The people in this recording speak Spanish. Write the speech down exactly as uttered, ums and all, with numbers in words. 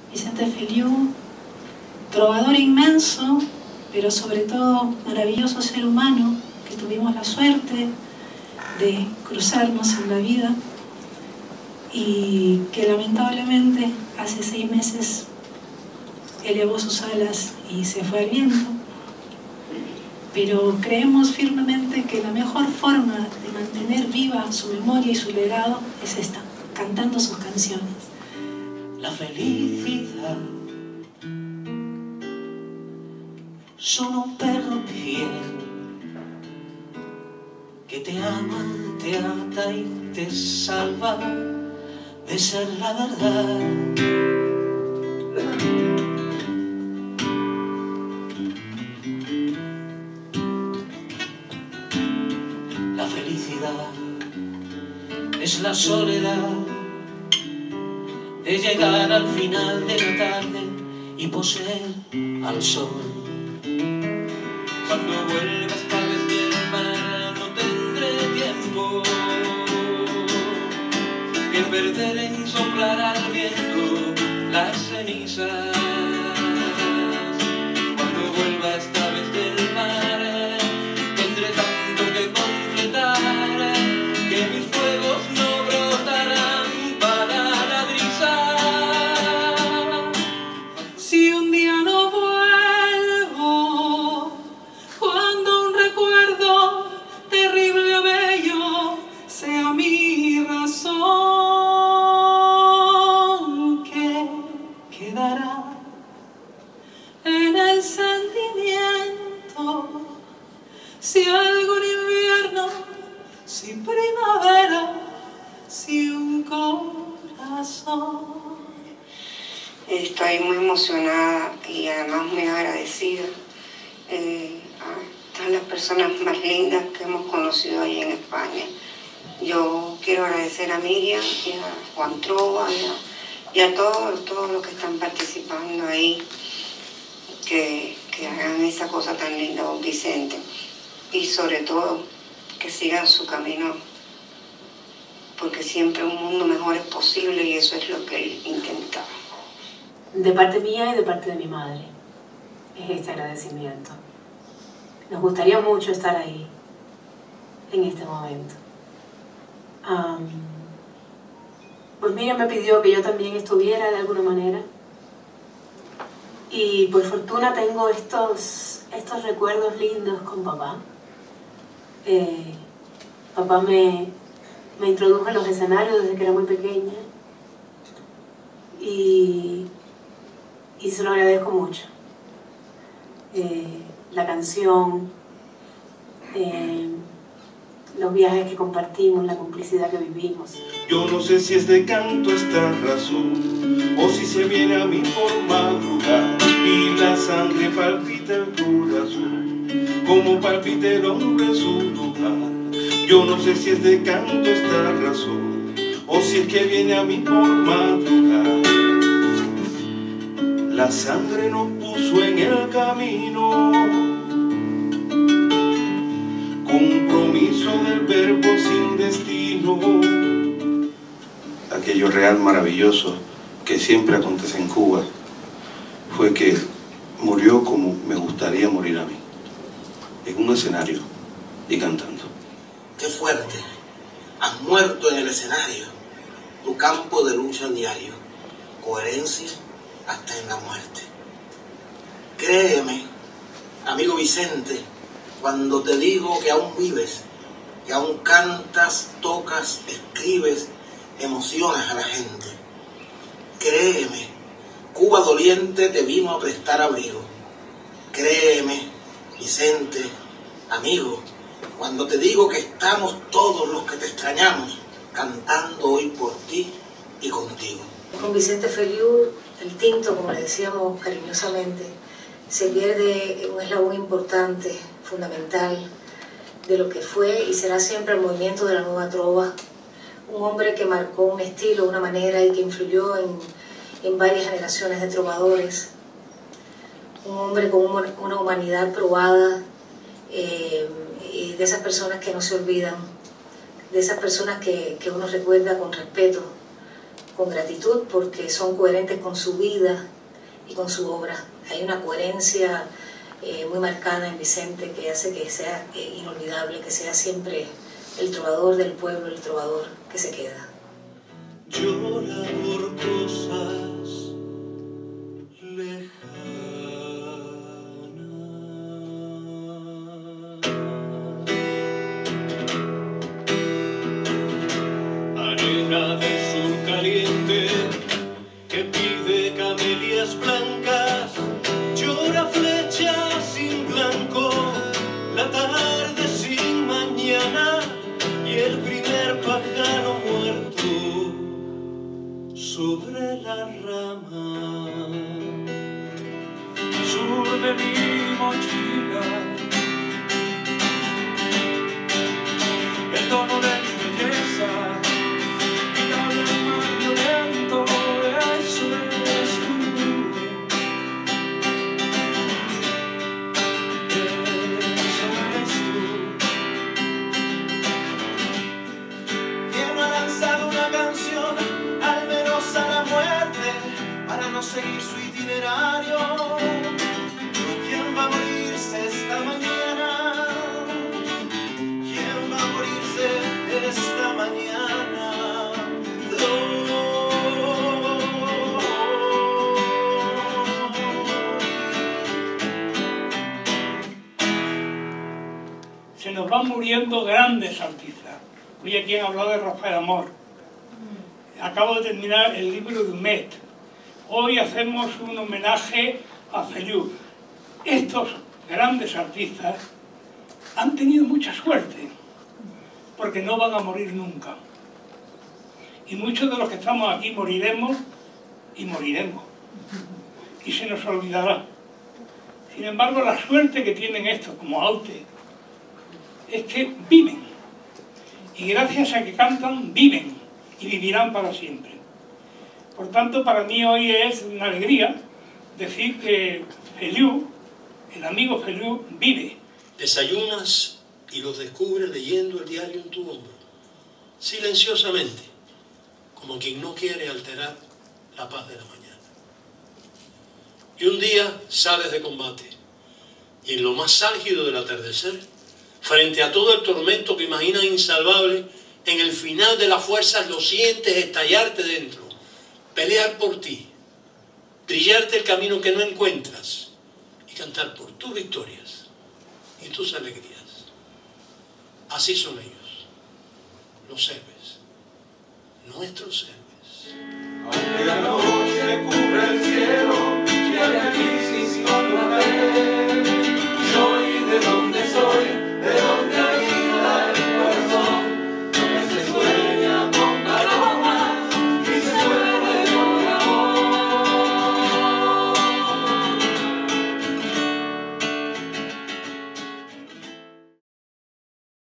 Vicente Feliú, trovador inmenso, pero sobre todo maravilloso ser humano, que tuvimos la suerte de cruzarnos en la vida y que lamentablemente hace seis meses elevó sus alas y se fue al viento. Pero creemos firmemente que la mejor forma de mantener viva su memoria y su legado es esta, cantando sus canciones. La felicidad son un perro fiel que te ama, te ata y te salva de ser la verdad. La felicidad es la soledad de llegar al final de la tarde y poseer al sol. Cuando vuelvas tal vez del mar no tendré tiempo que perder en soplar al viento las cenizas. Cuando vuelvas tal vez del mar tendré tanto que completar que mis fuegos no brotarán para la brisa. Si un día no vuelvo, cuando un recuerdo terrible o bello sea mi razón, que quedará en el sentimiento. Si algún invierno, si primavera, si un corazón. Estoy muy emocionada y además muy agradecida eh, a todas las personas más lindas que hemos conocido ahí en España. Yo quiero agradecer a Miriam y a Juan Trova y a, y a todos, todos los que están participando ahí, que, que hagan esa cosa tan linda con Vicente. Y sobre todo, que sigan su camino, porque siempre un mundo mejor es posible y eso es lo que él intentaba. De parte mía y de parte de mi madre es este agradecimiento. Nos gustaría mucho estar ahí en este momento. Um, pues Miriam me pidió que yo también estuviera de alguna manera y por fortuna tengo estos, estos recuerdos lindos con papá. Eh, papá me, me introdujo en los escenarios desde que era muy pequeña y, y se lo agradezco mucho. Eh, la canción, eh, los viajes que compartimos, la complicidad que vivimos. Yo no sé si es de canto esta razón o si se viene a mí por madrugar y la sangre palpita el corazón como palpita el hombre en su lugar. Yo no sé si es de canto esta razón o si es que viene a mí por madrugar. La sangre nos puso en el camino, compromiso del verbo sin destino. Aquello real maravilloso que siempre acontece en Cuba fue que murió como me gustaría morir a mí, en un escenario y cantando. Qué fuerte, has muerto en el escenario, tu campo de lucha diario, coherencia hasta en la muerte. Créeme, amigo Vicente, cuando te digo que aún vives, que aún cantas, tocas, escribes, emocionas a la gente. Créeme, Cuba doliente te vino a prestar abrigo. Créeme, Vicente, amigo, cuando te digo que estamos todos los que te extrañamos cantando hoy por ti y contigo. Con Vicente Feliú, el tinto, como le decíamos cariñosamente, se pierde un eslabón importante, fundamental, de lo que fue y será siempre el movimiento de la nueva trova. Un hombre que marcó un estilo, una manera y que influyó en, en varias generaciones de trovadores. Un hombre con una humanidad probada, eh, y de esas personas que no se olvidan, de esas personas que, que uno recuerda con respeto, con gratitud porque son coherentes con su vida y con su obra. Hay una coherencia eh, muy marcada en Vicente que hace que sea eh, inolvidable, que sea siempre el trovador del pueblo, el trovador que se queda. Llora por cosas lejanas, arena del sur caliente que pide camelias blancas, llora flecha sin blanco, la tarde sin mañana y el primer pájaro muerto sobre la rama. Sur de mi mochila, el tono de mi belleza y la alma violento, eso eres tú, eso eres tú. ¿Quién no ha lanzado una canción, al menos a la muerte, para no seguir su itinerario? ¿Quién va a morirse esta mañana? ¿Quién va a morirse esta mañana? Se nos van muriendo grandes artistas. Hoy aquí han hablado de Rafael Amor. Acabo de terminar el libro de Humet. Hoy hacemos un homenaje a Feliu. Estos grandes artistas han tenido mucha suerte, porque no van a morir nunca. Y muchos de los que estamos aquí moriremos y moriremos. Y se nos olvidará. Sin embargo, la suerte que tienen estos, como Aute, es que viven. Y gracias a que cantan, viven. Y vivirán para siempre. Por tanto, para mí hoy es una alegría decir que Feliu, el amigo Feliu, vive. Desayunas y los descubres leyendo el diario en tu hombro, silenciosamente, como quien no quiere alterar la paz de la mañana. Y un día sales de combate, y en lo más álgido del atardecer, frente a todo el tormento que imaginas insalvable, en el final de las fuerzas lo sientes estallarte dentro, pelear por ti, trillarte el camino que no encuentras y cantar por tus victorias y tus alegrías. Así son ellos, los héroes, nuestros héroes.